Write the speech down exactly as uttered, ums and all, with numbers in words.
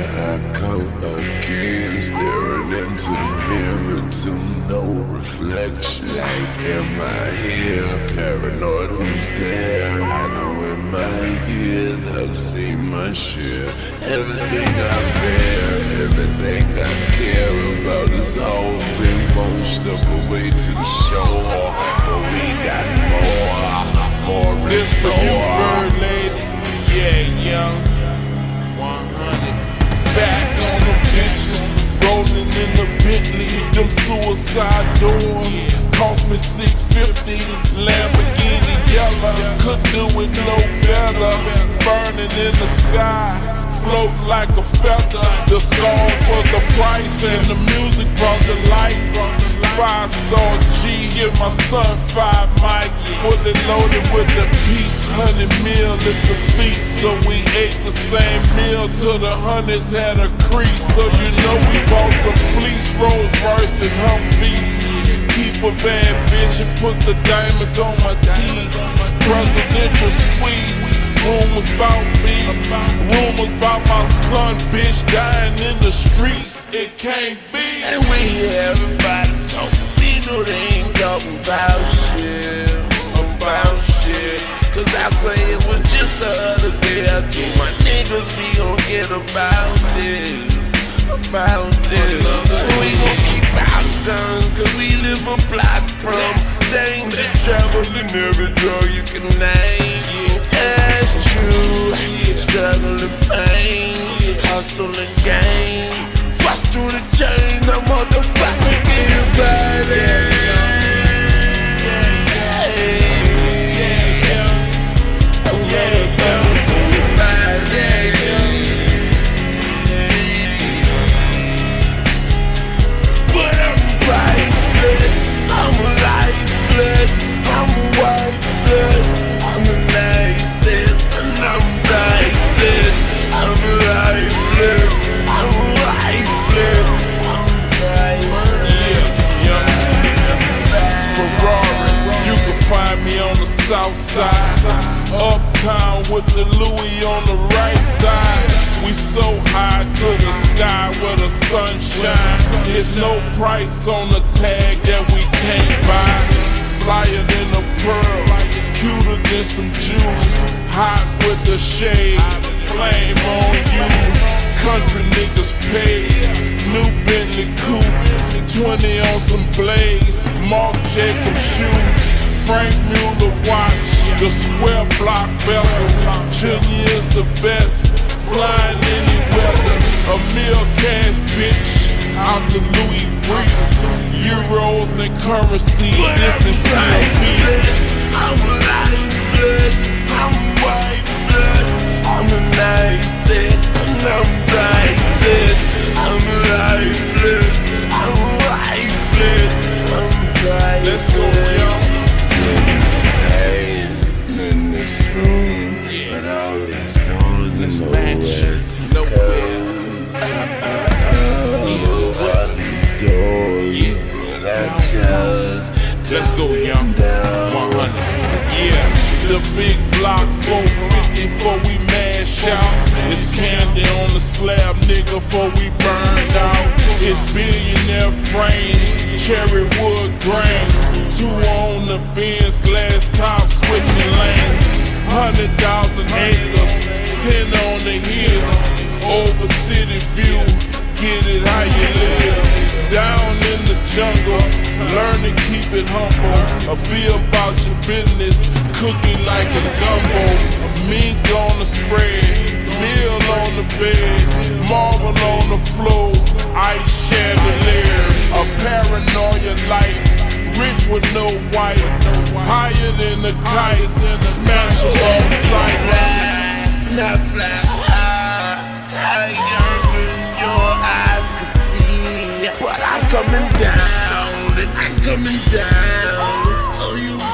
Here I come again, staring into the mirror to no reflection. Like, am I here? Paranoid, who's there? I know in my ears I've seen my share. Everything I bear, everything I care about has all been washed up away to the shore. But we got more, more in This for you, bird lady. Yeah, young. one hundred. Back on the bitches, rolling in the Bentley. Them suicide doors cost me six fifty. Lamborghini yellow, could do it no better. Burning in the sky, floating like a feather. The stars was the price and the music brought the lights. Five star G, hear my son five mic, fully loaded with the piece. Hundred mil is the feast, so we ate the same meal till the hundreds had a crease. So you know we bought some fleece, Rolls Royce and Humvees. Keep a bad bitch and put the diamonds on my teeth. Presidential suites, rumors about me, rumors about my son, bitch dying in the streets. It can't be. And we hear everybody talking, we know they ain't talking about shit, about shit. Cause I say it was just the other day I told my niggas we gon' get about this, about this. We gon' keep our guns cause we live a block from danger, traveling every drug you can name. That's true, struggle and pain, hustle and gain. Twice through the chains, I'm motherfucking everybody. But I'm priceless, I'm lifeless, I'm wifeless, I'm the nicest, and I'm priceless, I'm lifeless, I'm lifeless, I'm priceless. Ferrari, you can find me on the south side, uptown with the Louis on the right side. We so high to the sky where the sun shines. There's no price on the tag that we can't buy. Flyer than a pearl, cuter than some juice. Hot with the shades, flame on you. Country niggas paid, new Bentley coupe, twenty on some blades, Marc Jacobs shoes, Frank Mueller watch, the square block bezel. Junior is the best, flying any weather. A meal cash bitch, out the Louis brief, euros and currency. This is priceless, I'm lifeless, I'm wifeless, I'm the nicest, and I'm priceless, I'm lifeless, I'm lifeless, I'm priceless. Let's go, young. In this room, yeah. But all these doors and nowhere to nowhere. Uh, uh, uh, all these doors, but I just let's go, young. one hundred. Yeah, the big block four fifty before we mash out. It's candy on the slab, nigga, before we burned out. It's billionaire frames, cherry wood grain. Two on the Benz, glass top, switching lanes. Hundred thousand acres, ten on the hill. Over city view, get it how you live. Down in the jungle, learn to keep it humble. Be about your business, cooking like it's gumbo. Mink on the spread, meal on the bed, marble on the floor, ice chandeliers. A paranoia life, rich with no wife, higher than a kite, smash them on sight. Not fly high, higher than your eyes can see. But I'm coming down, and I'm coming down, so you